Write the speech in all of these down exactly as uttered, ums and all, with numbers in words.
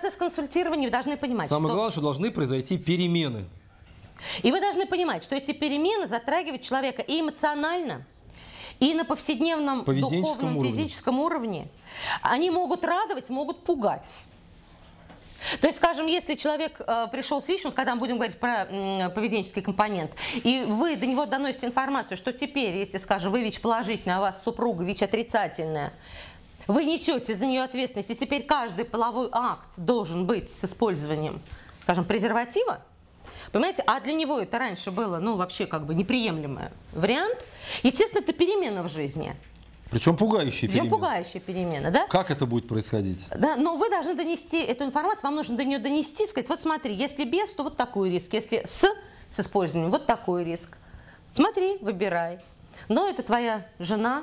процесс консультирования вы должны понимать, Самое что... главное, что должны произойти перемены. И вы должны понимать, что эти перемены затрагивают человека и эмоционально, и на повседневном духовном, уровне. физическом уровне. Они могут радовать, могут пугать. То есть, скажем, если человек э, пришел с ВИЧ, вот когда мы будем говорить про э, поведенческий компонент, и вы до него доносите информацию, что теперь, если, скажем, вы ВИЧ положительная, а у вас супруга ВИЧ отрицательная, вы несете за нее ответственность, и теперь каждый половой акт должен быть с использованием, скажем, презерватива, понимаете, а для него это раньше было, ну, вообще как бы неприемлемый вариант, естественно, это перемена в жизни. Причем пугающие перемены. Причем пугающая перемена, да? Как это будет происходить? Да, но вы должны донести эту информацию, вам нужно до нее донести, сказать, вот смотри, если без, то вот такой риск, если с, с использованием, вот такой риск. Смотри, выбирай. Но это твоя жена,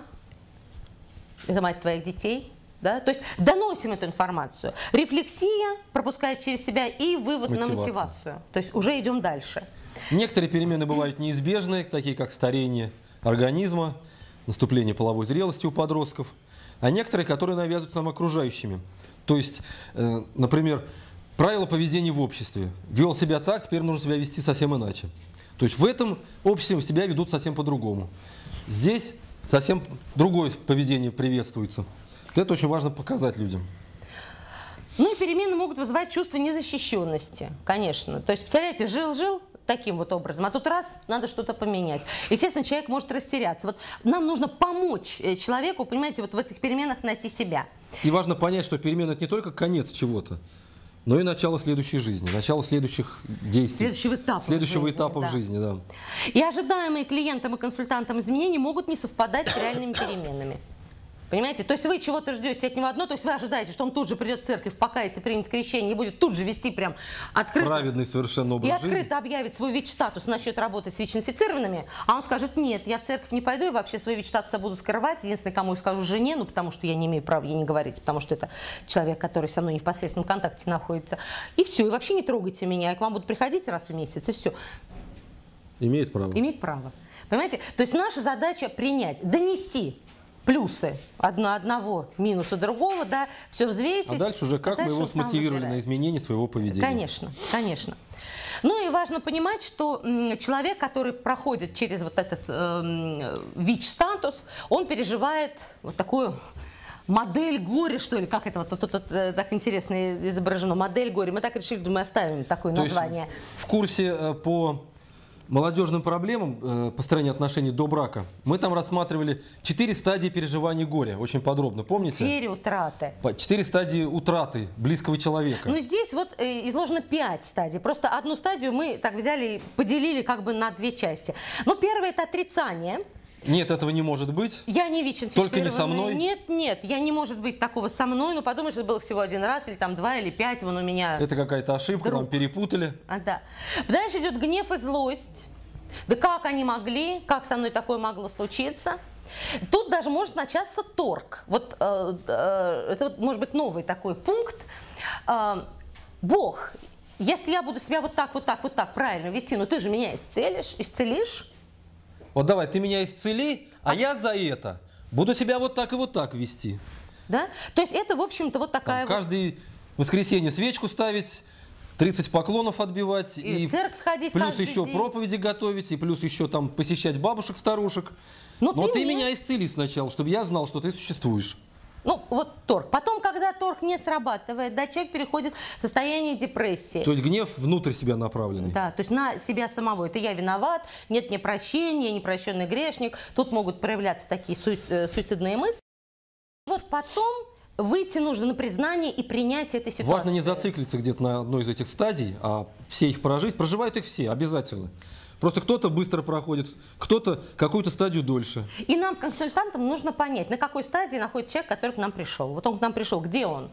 это мать твоих детей, да? То есть доносим эту информацию. Рефлексия пропускает через себя и вывод Мотивация. на мотивацию. То есть уже идем дальше. Некоторые перемены бывают неизбежны, такие как старение организма, наступление половой зрелости у подростков, а некоторые, которые навязываются нам окружающими. То есть, э, например, правила поведения в обществе. Вел себя так, теперь нужно себя вести совсем иначе. То есть в этом обществе себя ведут совсем по-другому. Здесь совсем другое поведение приветствуется. Это очень важно показать людям. Ну и перемены могут вызывать чувство незащищенности, конечно. То есть, представляете, жил-жил таким вот образом, а тут раз, надо что-то поменять. Естественно, человек может растеряться. Вот нам нужно помочь человеку, понимаете, вот в этих переменах найти себя. И важно понять, что перемена – это не только конец чего-то, но и начало следующей жизни, начало следующих действий. Следующего этапа Следующего в жизни, этапа да. в жизни, да. И ожидаемые клиентам и консультантам изменения могут не совпадать с реальными переменами. Понимаете? То есть вы чего-то ждете от него одно, то есть вы ожидаете, что он тут же придет в церковь, покается, примет крещение и будет тут же вести прям открыто. Праведный совершенно образ и жизни. И открыто объявит свой ВИЧ-статус, начнет работать с ВИЧ-инфицированными, а он скажет, нет, я в церковь не пойду, и вообще свой ВИЧ-статус я буду скрывать. Единственное, кому я скажу, жене, ну потому что я не имею права ей не говорить, потому что это человек, который со мной в непосредственном контакте находится. И все, и вообще не трогайте меня, я к вам буду приходить раз в месяц, и все. Имеет право. Имеет право. Понимаете? То есть наша задача принять, донести плюсы одно, одного, минуса другого, да, все взвесить. А дальше уже как а мы дальше его смотивировали на изменение своего поведения. Конечно, конечно. Ну и важно понимать, что человек, который проходит через вот этот э, ВИЧ-статус, он переживает вот такую модель горя, что ли, как это вот тут, тут, тут так интересно изображено, модель горя. Мы так решили, думаю, оставим такое То название. Есть в курсе э, по молодежным проблемам э, построения отношений до брака мы там рассматривали четыре стадии переживания горя, очень подробно, помните? Четыре утраты. Четыре стадии утраты близкого человека. Ну здесь вот э, изложено пять стадий. Просто одну стадию мы так взяли и поделили как бы на две части. Ну первое это отрицание. Нет, этого не может быть. Я не ВИЧ-инфицированная. Только не со мной? Нет, нет, я не может быть такого со мной. Ну, подумай, что это было всего один раз, или там два, или пять, вон у меня... Это какая-то ошибка, друг. Там перепутали. А, да. Дальше идет гнев и злость. Да как они могли, как со мной такое могло случиться? Тут даже может начаться торг. Вот э, э, это вот, может быть, новый такой пункт. Э, Бог, если я буду себя вот так, вот так, вот так правильно вести, ну ты же меня исцелишь, исцелишь. Вот давай, ты меня исцели, а, а я за это буду себя вот так и вот так вести. Да? То есть это, в общем-то, вот такая Там, вот... Каждое воскресенье свечку ставить, тридцать поклонов отбивать, и, и в церковь ходить плюс еще день. проповеди готовить, и плюс еще там посещать бабушек, старушек. Но, Но ты, ты мне... меня исцели сначала, чтобы я знал, что ты существуешь. Ну, вот торг. Потом, когда торг не срабатывает, да, человек переходит в состояние депрессии. То есть гнев внутрь себя направленный. Да, то есть на себя самого. Это я виноват, нет мне прощения, непрощенный грешник. Тут могут проявляться такие суицидные мысли. Вот потом выйти нужно на признание и принятие этой ситуации. Важно не зациклиться где-то на одной из этих стадий, а все их прожить. Проживают их все, обязательно. Просто кто-то быстро проходит, кто-то какую-то стадию дольше. И нам, консультантам, нужно понять, на какой стадии находится человек, который к нам пришел. Вот он к нам пришел, где он?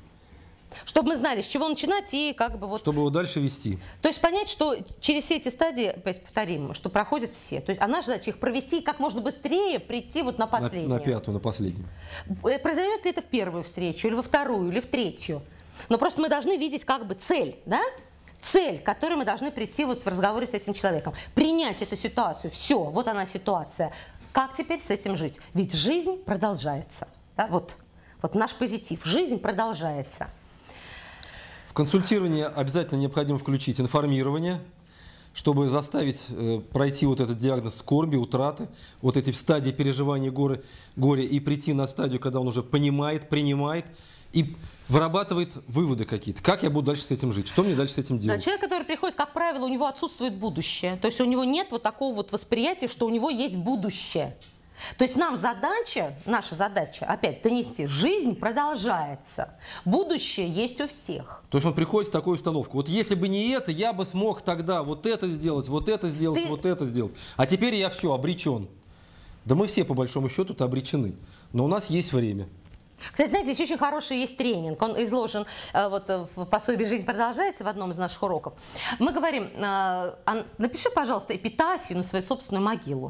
Чтобы мы знали, с чего начинать и как бы вот... Чтобы его дальше вести. То есть понять, что через все эти стадии, опять повторим, что проходят все. То есть а наша задача их провести и как можно быстрее прийти вот на последнюю. На, на пятую, на последнюю. Произойдет ли это в первую встречу, или во вторую, или в третью? Но просто мы должны видеть как бы цель, да? Цель, к которой мы должны прийти вот в разговоре с этим человеком. Принять эту ситуацию. Все, вот она ситуация. Как теперь с этим жить? Ведь жизнь продолжается. Да? Вот, вот наш позитив. Жизнь продолжается. консультировании обязательно необходимо включить информирование, чтобы заставить э, пройти вот этот диагноз скорби, утраты, вот эти стадии переживания горя, горя и прийти на стадию, когда он уже понимает, принимает и вырабатывает выводы какие-то. Как я буду дальше с этим жить? Что мне дальше с этим делать? Да, человек, который приходит, как правило, у него отсутствует будущее. То есть у него нет вот такого вот восприятия, что у него есть будущее. То есть нам задача, наша задача, опять, донести, жизнь продолжается, будущее есть у всех. То есть он приходит с такой установкой: вот если бы не это, я бы смог тогда вот это сделать, вот это сделать, Ты... вот это сделать. А теперь я все, обречен. Да мы все, по большому счету-то, обречены. Но у нас есть время. Кстати, знаете, здесь очень хороший есть тренинг. Он изложен э, вот, в пособии «Жизнь продолжается» в одном из наших уроков. Мы говорим, э, напиши, пожалуйста, эпитафию на свою собственную могилу.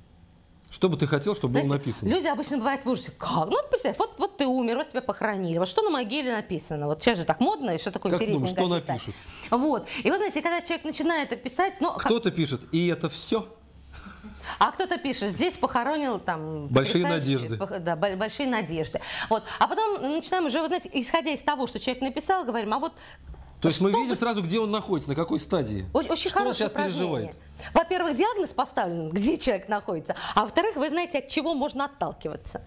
Что бы ты хотел, чтобы Знаете, было написано? Люди обычно бывают в ужасе. Как? Ну, представь, вот, вот ты умер, вот тебя похоронили. Вот что на могиле написано? Вот сейчас же так модно, и что такое как интересненькое думаешь, что писать. напишут? Вот. И вот, знаете, когда человек начинает это писать... Ну, кто-то как... пишет, и это все? А кто-то пишет, здесь похоронил там... Большие надежды. Да, большие надежды. Вот. А потом начинаем уже, вот, знаете, исходя из того, что человек написал, говорим, а вот... То есть мы что видим вы... сразу, где он находится, на какой стадии. Очень, очень что он хорошее сейчас переживает. Во-первых, диагноз поставлен, где человек находится. А во-вторых, вы знаете, от чего можно отталкиваться.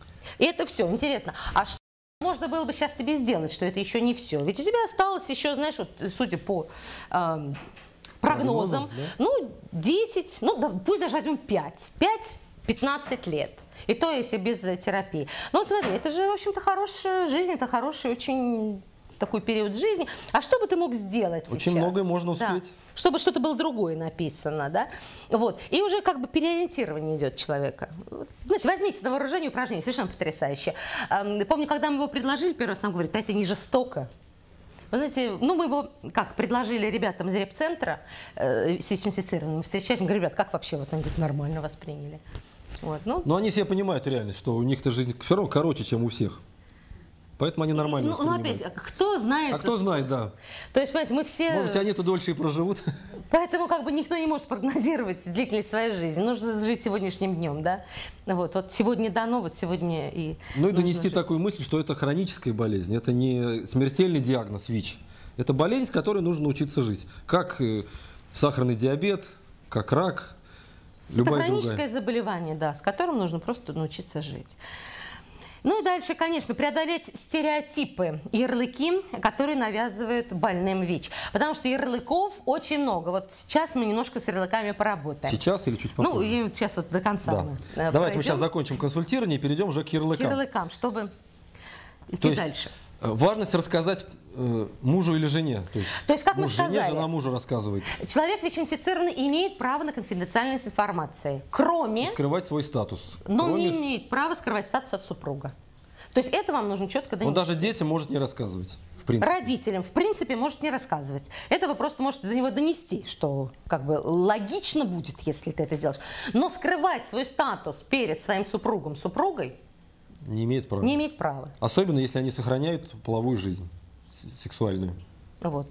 И это все. Интересно. А что можно было бы сейчас тебе сделать, что это еще не все? Ведь у тебя осталось еще, знаешь, вот, судя по э, прогнозам, да? ну, десять, ну, да, пусть даже возьмем пять. пять-пятнадцать лет. И то, если без терапии. Ну, вот смотри, это же, в общем-то, хорошая жизнь, это хороший очень... такой период жизни. А что бы ты мог сделать Очень сейчас? многое можно успеть. Да. Чтобы что-то было другое написано, да? Вот. И уже как бы переориентирование идет человека. Вот. Знаете, возьмите на вооружение упражнение, совершенно потрясающее. Эм, помню, когда мы его предложили, первый раз нам говорят, а это не жестоко. Вы знаете, ну мы его, как, предложили ребятам из репцентра, э, с ВИЧ-инфицированными встречать, мы говорим, ребят, как вообще? Вот они говорят, нормально восприняли. Вот, ну. Но они все понимают реальность, что у них-то жизнь все равно короче, чем у всех. Поэтому они нормально ну, ну, опять, кто знает? А кто знает, да. То есть, понимаете, мы все... Может быть, они-то дольше и проживут. Поэтому как бы никто не может прогнозировать длительность своей жизни. Нужно жить сегодняшним днем, да? Вот, вот сегодня дано, вот сегодня и... Ну и донести жить. Такую мысль, что это хроническая болезнь, это не смертельный диагноз ВИЧ. Это болезнь, с которой нужно научиться жить. Как сахарный диабет, как рак, любая это хроническое другая. заболевание, да, с которым нужно просто научиться жить. Ну и дальше, конечно, преодолеть стереотипы, ярлыки, которые навязывают больным ВИЧ. Потому что ярлыков очень много. Вот сейчас мы немножко с ярлыками поработаем. Сейчас или чуть попозже? Ну, и сейчас вот до конца. Да. Мы Давайте пройдем. мы сейчас закончим консультирование и перейдем уже к ярлыкам. К ярлыкам, чтобы идти То есть, дальше. Важность рассказать э, мужу или жене. То есть, То есть как муж мы сказали, жене, жена мужу рассказывает. Человек ВИЧ-инфицированный имеет право на конфиденциальность информации, кроме... И скрывать свой статус. Но кроме... не имеет права скрывать статус от супруга. То есть это вам нужно четко донести. Он даже детям может не рассказывать. В принципе. Родителям, в принципе, может не рассказывать. Это вы просто можете до него донести, что как бы логично будет, если ты это делаешь. Но скрывать свой статус перед своим супругом, супругой не имеет права. Не имеет права. Особенно, если они сохраняют половую жизнь, сексуальную. Вот.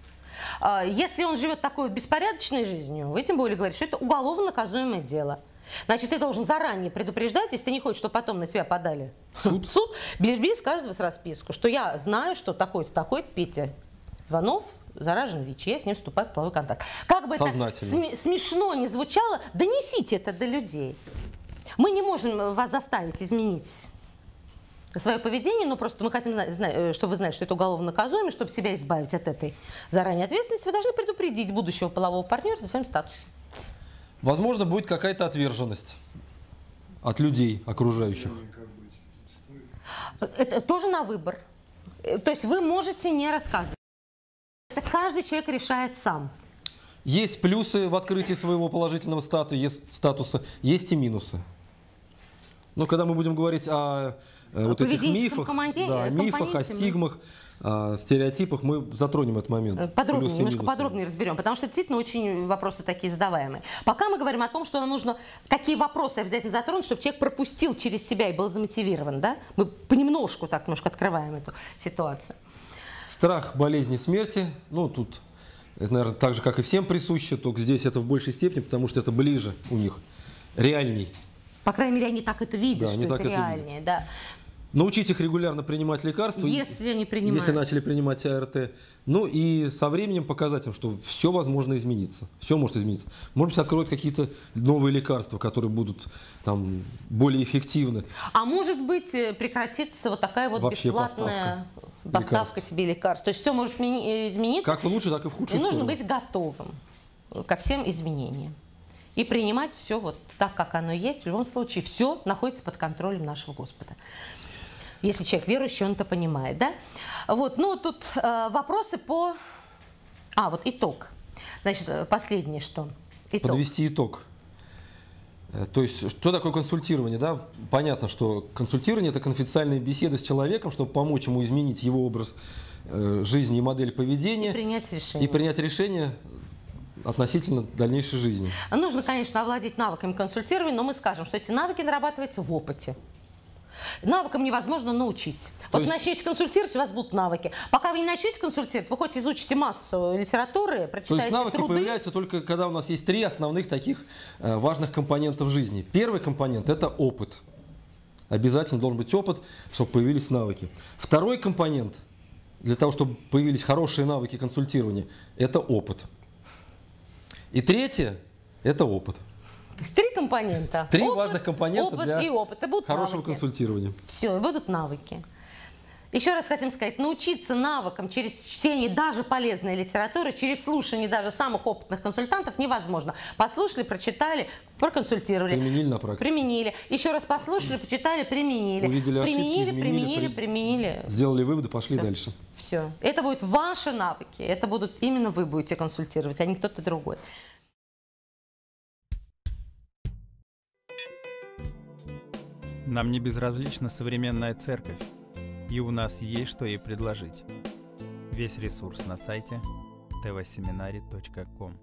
Если он живет такой беспорядочной жизнью, вы тем более говорите, что это уголовно наказуемое дело. Значит, ты должен заранее предупреждать, если ты не хочешь, чтобы потом на тебя подали суд. Суд. Бери с каждого с расписку, что я знаю, что такой-то, такой-то Петя Иванов заражен ВИЧ, я с ним вступаю в половой контакт. Как бы это см смешно не звучало, донесите это до людей. Мы не можем вас заставить изменить свое поведение, но просто мы хотим, чтобы вы знали, что это уголовно наказуемо, чтобы себя избавить от этой заранее ответственности, вы должны предупредить будущего полового партнера за своим статусом. Возможно, будет какая-то отверженность от людей окружающих. Это тоже на выбор. То есть вы можете не рассказывать. Это каждый человек решает сам. Есть плюсы в открытии своего положительного статуса, есть, статуса, есть и минусы. Но когда мы будем говорить о э, вот этих мифах, да, мифах, о стигмах, о стереотипах, мы затронем этот момент. Подробнее, немножко подробнее разберем, потому что действительно очень вопросы такие задаваемые. Пока мы говорим о том, что нам нужно, какие вопросы обязательно затронуть, чтобы человек пропустил через себя и был замотивирован. Да? Мы понемножку так немножко открываем эту ситуацию. Страх болезни смерти, ну тут, это, наверное, так же, как и всем присуще, только здесь это в большей степени, потому что это ближе у них, реальней. По крайней мере, они так это видят, да, что они это так реальнее. Это да. научить их регулярно принимать лекарства. Если они принимают. Если начали принимать АРТ. Ну и со временем показать им, что все возможно измениться. Все может измениться. Может быть, откроют какие-то новые лекарства, которые будут там более эффективны. А может быть, прекратится вот такая вот Вообще бесплатная поставка, поставка лекарств. тебе лекарств. То есть все может измениться. Как в лучшую, так и в худшую И нужно сторону. быть готовым ко всем изменениям. И принимать все вот так, как оно есть. В любом случае, все находится под контролем нашего Господа. Если человек верующий, он это понимает, да? Вот, ну, тут э, вопросы по... А, вот итог. Значит, последнее что? Итог. Подвести итог. То есть, что такое консультирование? Да? Понятно, что консультирование – это конфиденциальные беседы с человеком, чтобы помочь ему изменить его образ э, жизни и модель поведения. И принять решение. И принять решение относительно дальнейшей жизни. Нужно, конечно, овладеть навыками консультирования, но мы скажем, что эти навыки нарабатываются в опыте. Навыкам невозможно научить. То вот есть... начнете консультировать, у вас будут навыки. Пока вы не начнете консультировать, вы хоть изучите массу литературы, прочитаете То есть навыки труды. появляются только когда у нас есть три основных таких э, важных компонента в жизни. Первый компонент – это опыт. Обязательно должен быть опыт, чтобы появились навыки. Второй компонент, для того, чтобы появились хорошие навыки консультирования, это опыт. И третье – это опыт. То есть три компонента. Три опыт, важных компонента опыт для и опыт. И будут хорошего навыки. консультирования. Все, будут навыки. Еще раз хотим сказать, научиться навыкам через чтение даже полезной литературы, через слушание даже самых опытных консультантов невозможно. Послушали, прочитали, проконсультировали. Применили на практике. Применили. Еще раз послушали, почитали, применили. Увидели ошибки, применили, изменили, применили, при... применили. Сделали выводы, пошли Все. дальше. Все. Это будут ваши навыки. Это будут именно вы будете консультировать, а не кто-то другой. Нам не безразлична современная церковь, и у нас есть что ей предложить. Весь ресурс на сайте тэ вэ семинари точка ком.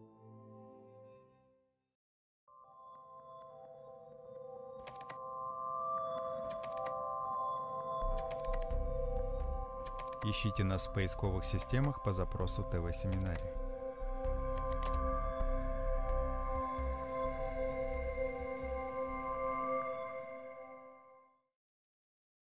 Ищите нас в поисковых системах по запросу тэ вэ Семинари.